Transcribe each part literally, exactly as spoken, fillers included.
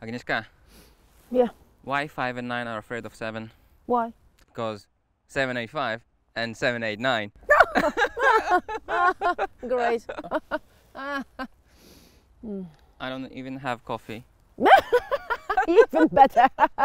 Agnieszka, Yeah. why five and nine are afraid of seven? Why? Because seven eight five and seven eight nine. Great. I don't even have coffee. Even better.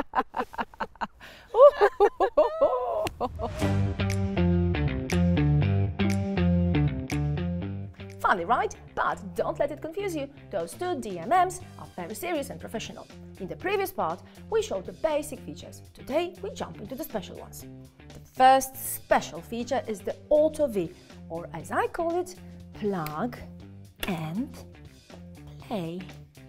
Funny, right? But don't let it confuse you. Those two D M Ms are very serious and professional. In the previous part, we showed the basic features. Today, we jump into the special ones. The first special feature is the Auto V, or as I call it, plug and play.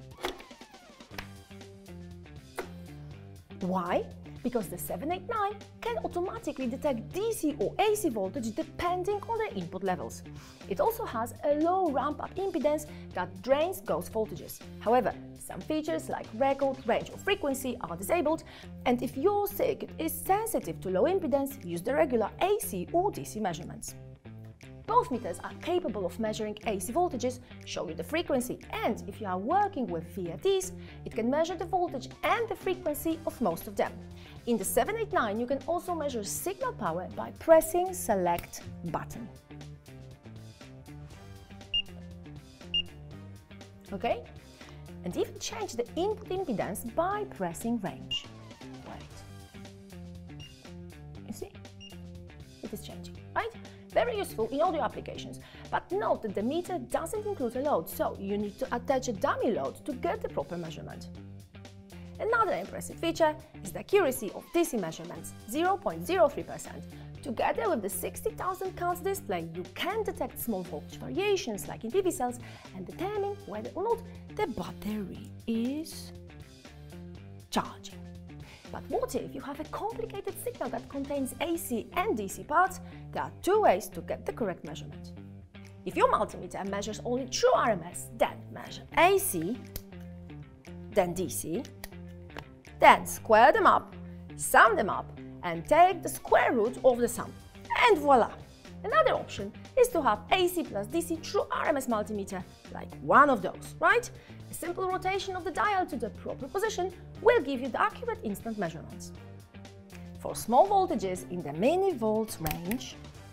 Why? Because the seven eight nine can automatically detect D C or A C voltage depending on the input levels. It also has a low ramp-up impedance that drains those voltages. However, some features like record, range or frequency are disabled, and if your circuit is sensitive to low impedance, use the regular A C or D C measurements. Both meters are capable of measuring A C voltages, show you the frequency, and if you are working with V F Ds, it can measure the voltage and the frequency of most of them. In the seven eight nine, you can also measure signal power by pressing Select button. Okay? And even change the input impedance by pressing Range. Wait. You see? It is changing, right? Very useful in audio applications, but note that the meter doesn't include a load, so you need to attach a dummy load to get the proper measurement. Another impressive feature is the accuracy of D C measurements, zero point zero three percent. Together with the sixty thousand counts display, you can detect small voltage variations like in P V cells and determine whether or not the battery is charging. But what if you have a complicated signal that contains A C and D C parts? There are two ways to get the correct measurement. If your multimeter measures only true R M S, then measure A C, then D C, then square them up, sum them up, and take the square root of the sum. And voila! Another option is to have A C plus D C true R M S multimeter, like one of those, right? A simple rotation of the dial to the proper position will give you the accurate instant measurements. For small voltages in the millivolts range,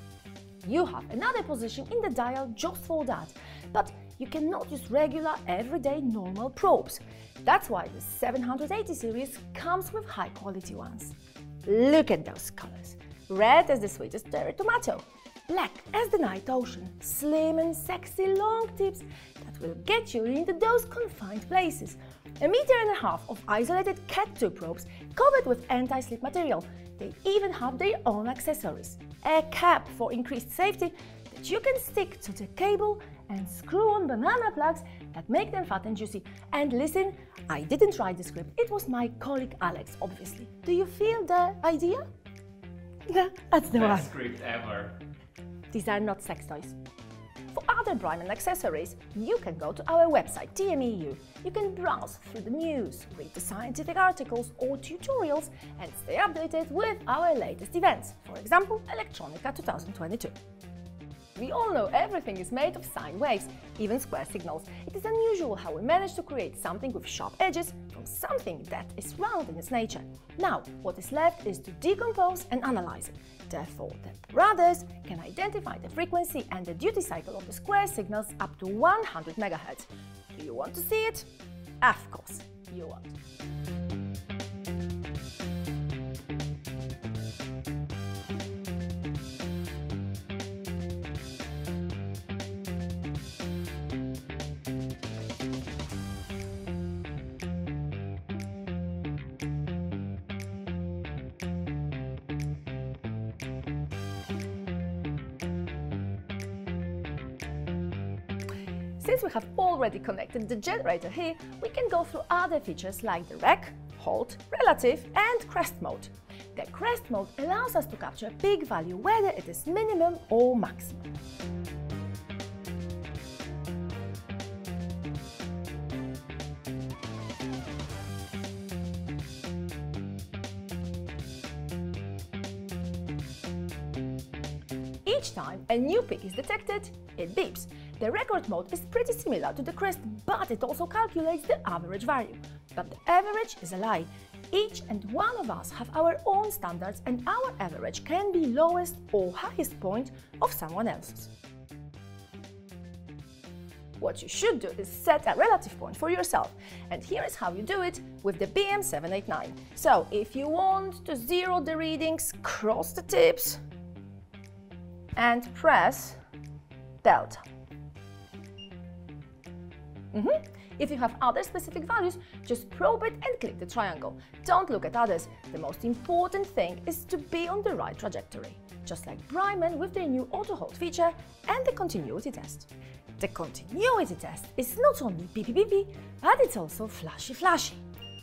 you have another position in the dial just for that, but you cannot use regular, everyday, normal probes. That's why the seven eighty series comes with high-quality ones. Look at those colors. Red as the sweetest cherry tomato, black as the night ocean, slim and sexy long tips that will get you into those confined places. A meter and a half of isolated cat two probes covered with anti-slip material. They even have their own accessories. A cap for increased safety that you can stick to the cable and screw on banana plugs that make them fat and juicy. And listen, I didn't write the script, it was my colleague Alex, obviously. Do you feel the idea? Yeah, that's the one. Best script ever. These are not sex toys. For other Brymen accessories, you can go to our website D M M U. You can browse through the news, read the scientific articles or tutorials, and stay updated with our latest events, for example, Elektronik twenty twenty-two. We all know everything is made of sine waves, even square signals. It is unusual how we manage to create something with sharp edges from something that is round in its nature. Now, what is left is to decompose and analyze it. Therefore, the brothers can identify the frequency and the duty cycle of the square signals up to one hundred megahertz. Do you want to see it? Of course, you want. Since we have already connected the generator here, we can go through other features like the rec, hold, relative and crest mode. The crest mode allows us to capture a peak value whether it is minimum or maximum. Each time a new peak is detected, it beeps. The record mode is pretty similar to the crest, but it also calculates the average value. but the average is a lie. Each and one of us have our own standards, and our average can be lowest or highest point of someone else's. What you should do is set a relative point for yourself, and here is how you do it with the B M seven eighty-nine. So if you want to zero the readings, cross the tips and press delta. Mm-hmm. If you have other specific values, just probe it and click the triangle. Don't look at others. The most important thing is to be on the right trajectory, just like Brymen with their new AutoHold feature and the continuity test. The continuity test is not only beepy beepy, but it's also flashy flashy.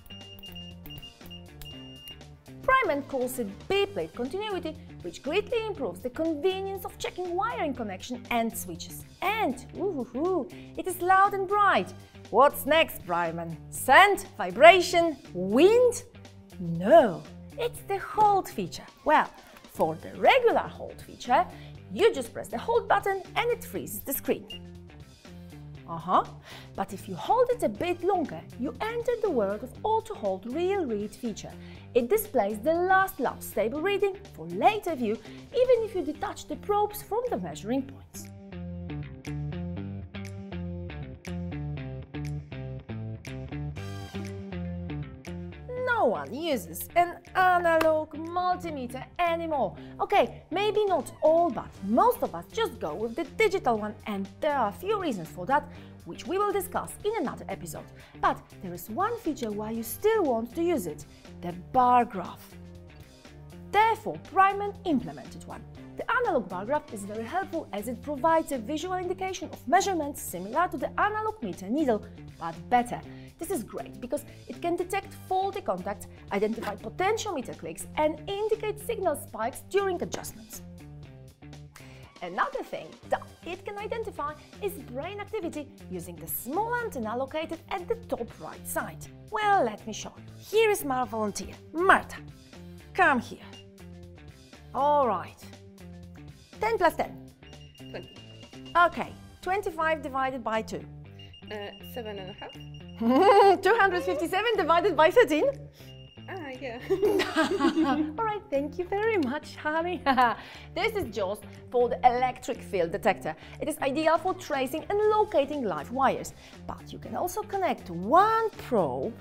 Brymen calls it B-plate continuity, which greatly improves the convenience of checking wiring connection and switches. And, ooh, ooh, ooh, it is loud and bright. What's next, Brymen? Sand? Vibration? Wind? No, it's the hold feature. Well, for the regular hold feature, you just press the hold button and it freezes the screen. Uh-huh, but if you hold it a bit longer, you enter the world of AutoHold Real Read feature. It displays the last lap's stable reading for later view, even if you detach the probes from the measuring points. No one uses an analog multimeter anymore. Okay, maybe not all, but most of us just go with the digital one, and there are a few reasons for that, which we will discuss in another episode. But there is one feature why you still want to use it: the bar graph. Therefore, Brymen implemented one. The analog bar graph is very helpful as it provides a visual indication of measurements similar to the analog meter needle, but better. This is great because it can detect faulty contacts, identify potential meter clicks, and indicate signal spikes during adjustments. Another thing that it can identify is brain activity using the small antenna located at the top right side. Well, let me show you. Here is my volunteer, Marta. Come here. All right. ten plus ten. twenty. Okay, twenty-five divided by two. Uh, seven and a half. two hundred fifty-seven divided by thirteen. Ah, yeah. All right, thank you very much, honey. This is just for the electric field detector. It is ideal for tracing and locating live wires, but you can also connect one probe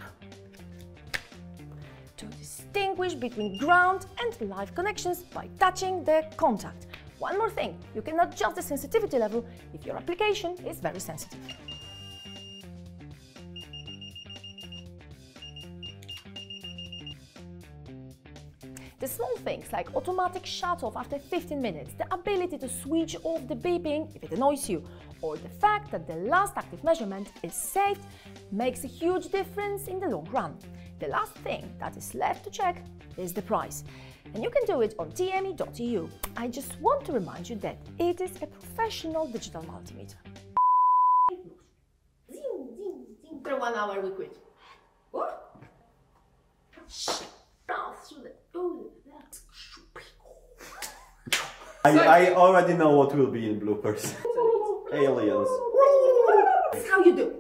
to distinguish between ground and live connections by touching the contact. One more thing, you can adjust the sensitivity level if your application is very sensitive. The small things like automatic shut-off after fifteen minutes, the ability to switch off the beeping if it annoys you, or the fact that the last active measurement is saved makes a huge difference in the long run. The last thing that is left to check is the price, and you can do it on D M M dot E U. I just want to remind you that it is a professional digital multimeter. After one hour we quit. What? I, I already know what will be in bloopers. Aliens. This is how you do.